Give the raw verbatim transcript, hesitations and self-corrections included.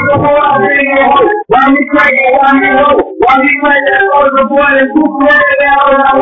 Why me crack it, why me low? Why me crack that other boy and who play it out?